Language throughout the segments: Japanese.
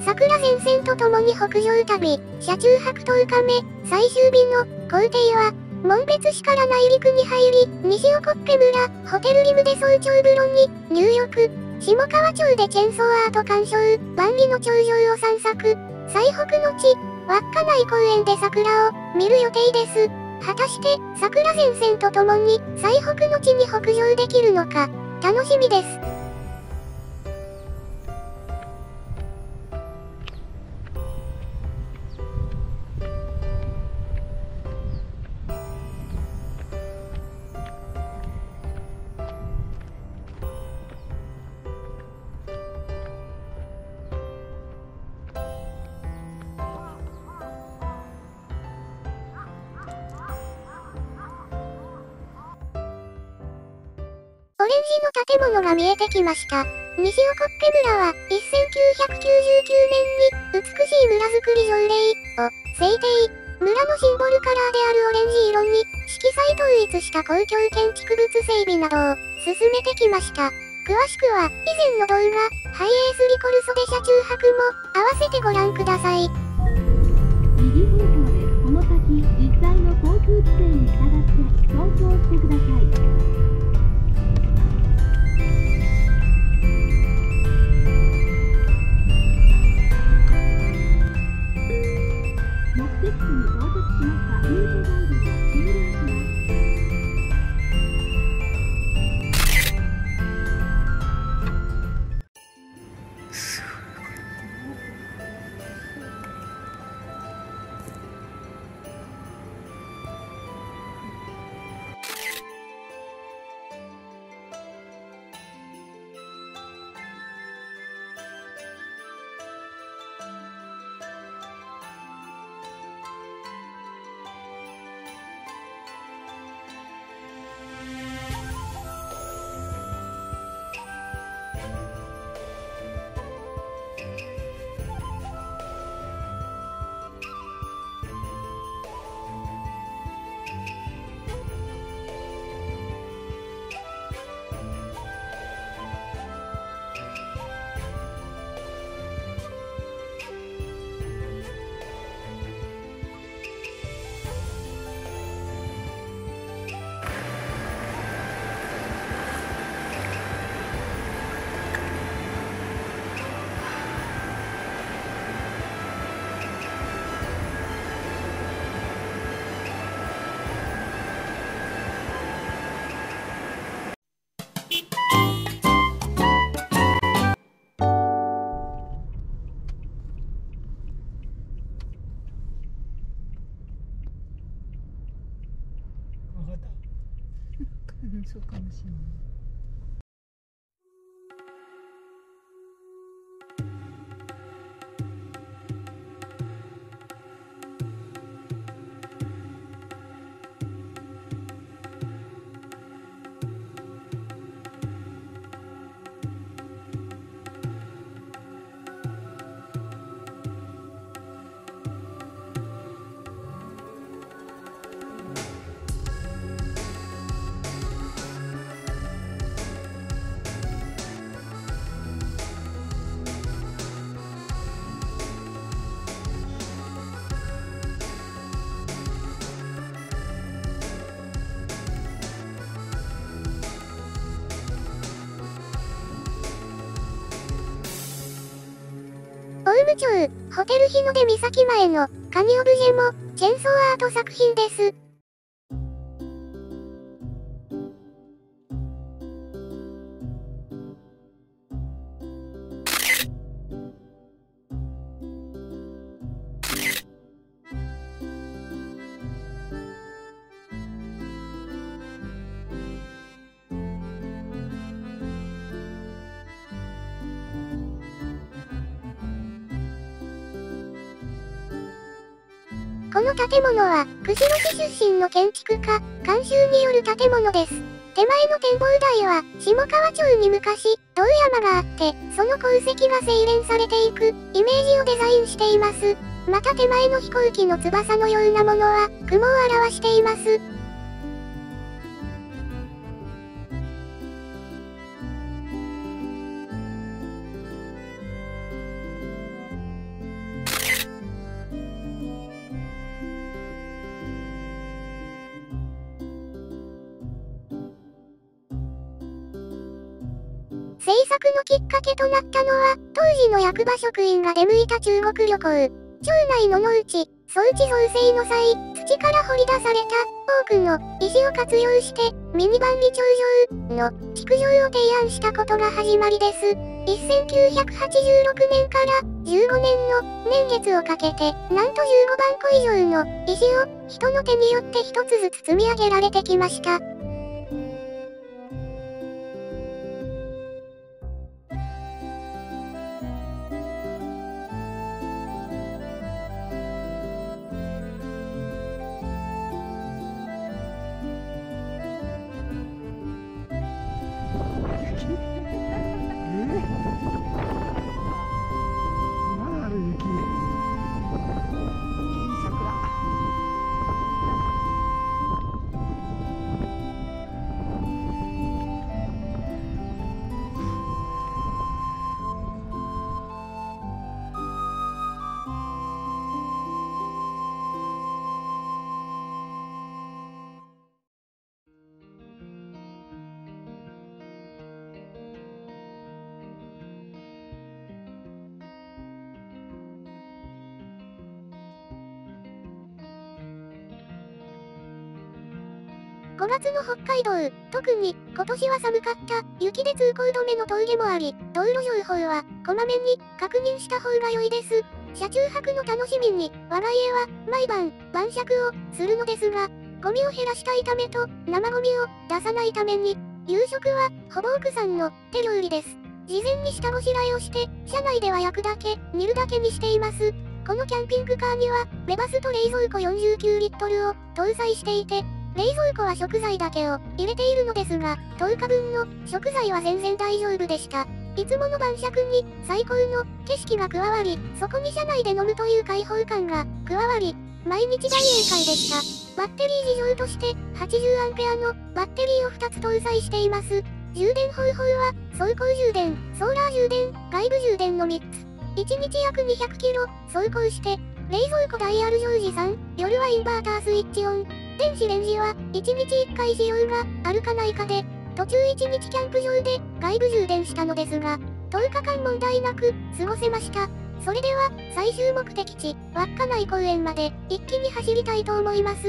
桜前線とともに北上旅、車中泊10日目、最終日の行程は、紋別市から内陸に入り、西興部村、ホテルリムで早朝風呂に入浴、下川町でチェンソーアート鑑賞、万里の長城を散策、最北の地、稚内公園で桜を見る予定です。果たして、桜前線とともに最北の地に北上できるのか、楽しみです。オレンジの建物が見えてきました。西興部村は、1999年に、美しい村づくり条例を制定。村のシンボルカラーであるオレンジ色に、色彩統一した公共建築物整備などを進めてきました。詳しくは、以前の動画、ハイエースリコルソで車中泊も、合わせてご覧ください。 右方向です。この先、実際の交通規制に従って走行してください。目的地に到着しました。ルートガイドが終了します。 そうかもしれない。 オウム町、ホテル日の出岬前の、カニオブジェも、チェンソーアート作品です。この建物は、釧路市出身の建築家、監修による建物です。手前の展望台は、下川町に昔、堂山があって、その鉱石が精錬されていく、イメージをデザインしています。また手前の飛行機の翼のようなものは、雲を表しています。 制作のきっかけとなったのは、当時の役場職員が出向いた中国旅行。町内の農地、装置造成の際、土から掘り出された多くの石を活用して、ミニ万里長城の築城を提案したことが始まりです。1986年から15年の年月をかけて、なんと15万個以上の石を人の手によって一つずつ積み上げられてきました。5月の北海道、特に今年は寒かった雪で通行止めの峠もあり、道路情報はこまめに確認した方が良いです。車中泊の楽しみに、我が家は毎晩晩酌をするのですが、ゴミを減らしたいためと生ゴミを出さないために、夕食はほぼ奥さんの手料理です。事前に下ごしらえをして、車内では焼くだけ、煮るだけにしています。このキャンピングカーには、ベバスと冷蔵庫49リットルを搭載していて、冷蔵庫は食材だけを入れているのですが、10日分の食材は全然大丈夫でした。いつもの晩酌に最高の景色が加わり、そこに車内で飲むという開放感が加わり、毎日大宴会でした。バッテリー事情として 80A のバッテリーを2つ搭載しています。充電方法は走行充電、ソーラー充電、外部充電の3つ。1日約200キロ走行して、冷蔵庫ダイヤル常時3、夜はインバータースイッチオン。電子レンジは1日1回使用があるかないかで、途中1日キャンプ場で外部充電したのですが、10日間問題なく過ごせました。それでは最終目的地、稚内公園まで一気に走りたいと思います。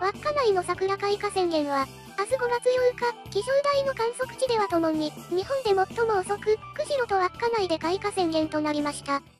稚内の桜開花宣言は、明日5月8日、気象台の観測地ではともに、日本で最も遅く、釧路と稚内で開花宣言となりました。